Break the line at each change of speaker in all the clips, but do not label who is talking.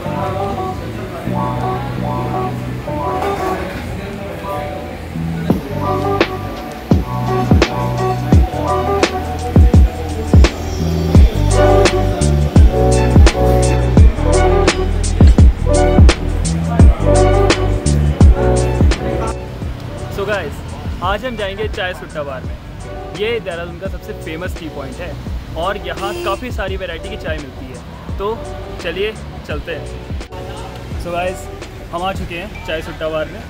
So guys, आज हम जाएंगे चाय सुट्टा बार में। ये देहरादून का सबसे फेमस टी पॉइंट है और यहाँ काफ़ी सारी वैरायटी की चाय मिलती है। तो चलिए चलते हैं। सो गाइस, हम आ चुके हैं चाय सुट्टा बार में।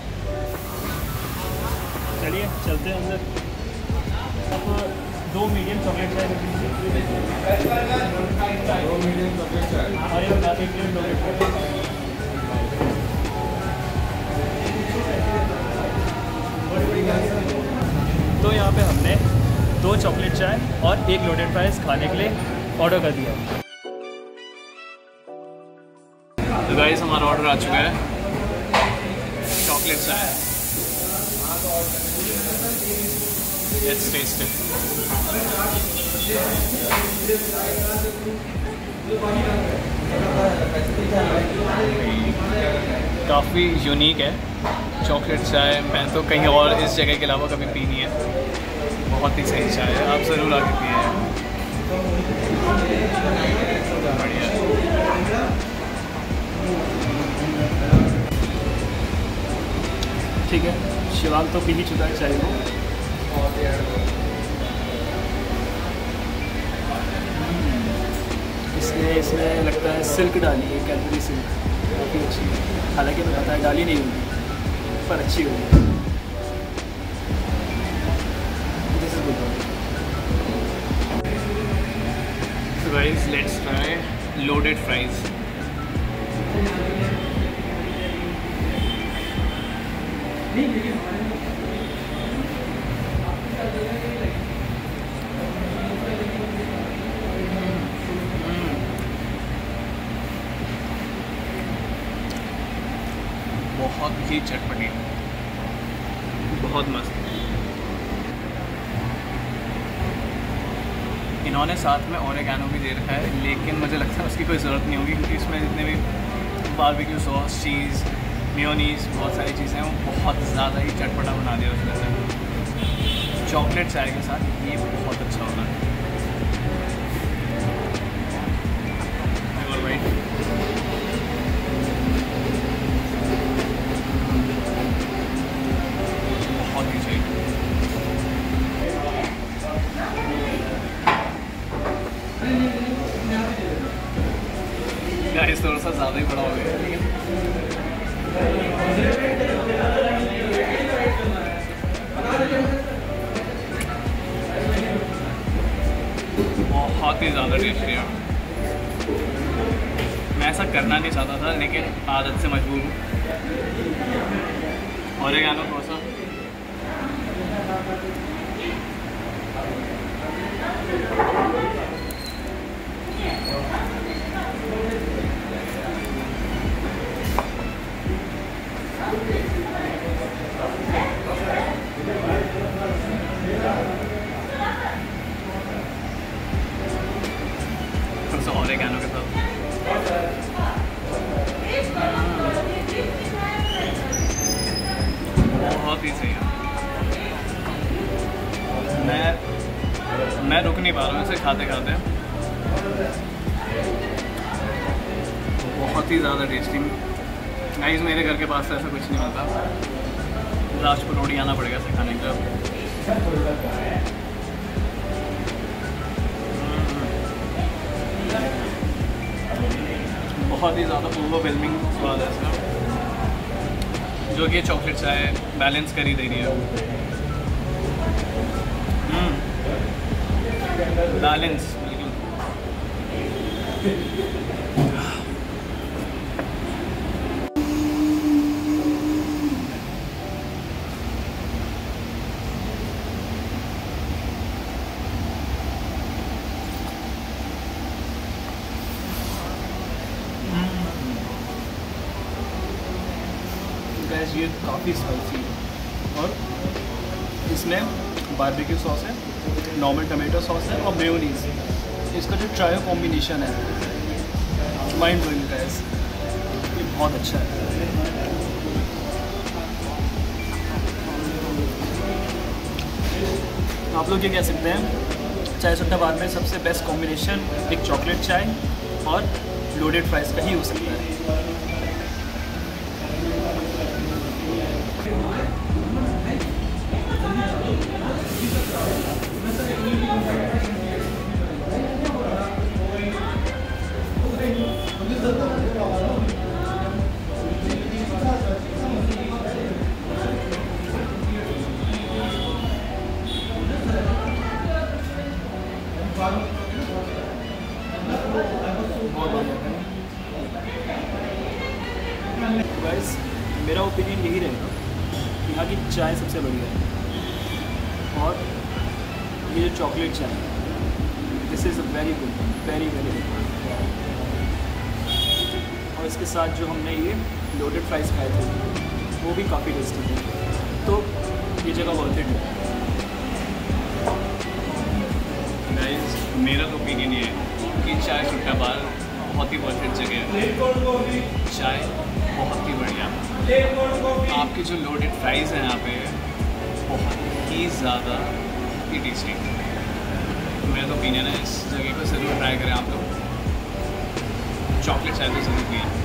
चलिए चलते हैं अंदर। अब 2 मीडियम चॉकलेट चाय तो यहाँ पे हमने 2 चॉकलेट चाय और 1 लोडेड फ्राइज खाने के लिए ऑर्डर कर दिया।
तो गाइस, हमारा ऑर्डर आ चुका है चॉकलेट चाय। Let's taste it. काफ़ी यूनिक है चॉकलेट चाय। मैं तो कहीं और इस जगह के अलावा कभी पी नहीं है। बहुत ही सही चाय है, आप ज़रूर आके पिए। बढ़िया।
ठीक है, शिवांग तो पी ही चुका है चाय को। इसमें लगता है सिल्क डाली है, कैडबरी सिल्क, काफ़ी अच्छी है। हालांकि मैं पता है डाली नहीं होगी, पर अच्छी होगी। This is good.
So guys, let's try loaded fries. बहुत ही चटपटी, बहुत मस्त। इन्होंने साथ में ओरेगानो भी दे रखा है, लेकिन मुझे लगता है उसकी कोई ज़रूरत नहीं होगी, क्योंकि इसमें जितने भी बारबेक्यू सॉस, चीज़, मेयोनीज़, बहुत सारी चीज़ें हैं, वो बहुत ज़्यादा ही चटपटा बना दिया उसमें से। चॉकलेट चाय के साथ ये बहुत अच्छा होता है। गाइस, थोड़ा सा ज़्यादा ही बड़ा हो गया, लेकिन बहुत ही ज़्यादा टेस्टी है। मैं ऐसा करना नहीं चाहता था, लेकिन आदत से मजबूर हूँ। ओरेगानो थोड़ा सा ओरेगानो के साथ बहुत ही सही है। मैं रुक नहीं पा रहा हूँ इसे खाते खाते। बहुत ही ज़्यादा टेस्टी। गाइस, मेरे घर के पास से ऐसा कुछ नहीं मिलता। राजपुर रोडी आना पड़ेगा इसे खाने के लिए। बहुत ही ज़्यादा ओवरवेलमिंग स्वाद है इसका, जो कि चॉकलेट चाय बैलेंस कर ही दे रही है। बैलेंस बिल्कुल।
गैस, ये काफ़ी स्पाइसी है और इसमें बारबेक्यू सॉस है, नॉर्मल टमाटो सॉस है और मेयोनीज। इसका जो ट्रायो कॉम्बिनेशन है, माइंड ब्लोइंग गैस। बहुत अच्छा है। आप लोग ये कह सकते हैं चाय सुट्टा बार में सबसे बेस्ट कॉम्बिनेशन एक चॉकलेट चाय और लोडेड फ्राइज का ही हो सकता है। गाइस मेरा ओपिनियन यही रहेगा कि यहाँ की चाय सबसे बढ़िया है और ये जो चॉकलेट चाय this is a very good, very very good. और इसके साथ जो हमने ये लोडेड फ्राइज खाए थे वो भी काफ़ी टेस्टी थे, तो ये जगह वर्थ इट है।
गाइस मेरा तो ओपिनियन ये है कि चाय सुट्टा बार बहुत ही वर्थ इट जगह है। चाय बहुत ही बढ़िया, आपकी जो लोडेड फ्राइज हैं यहाँ पे बहुत ही ज़्यादा ही टेस्टी। मेरा तो ओपिनियन है इस जगह को ज़रूर ट्राई करें आप लोग। चॉकलेट चाय तो ज़रूर पिएं।